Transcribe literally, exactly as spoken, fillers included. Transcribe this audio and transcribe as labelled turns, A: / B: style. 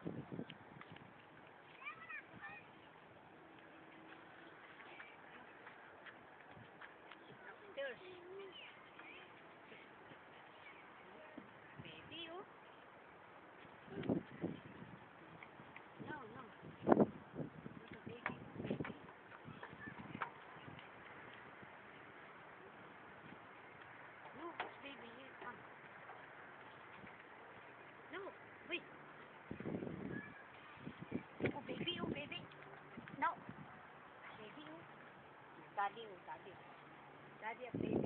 A: There's baby, oh. No, no. Not a baby. Baby. No, it's baby here. Come. No, wait. Oh, baby, oh, baby. No. Baby, oh. Daddy, oh, daddy. Daddy, a baby.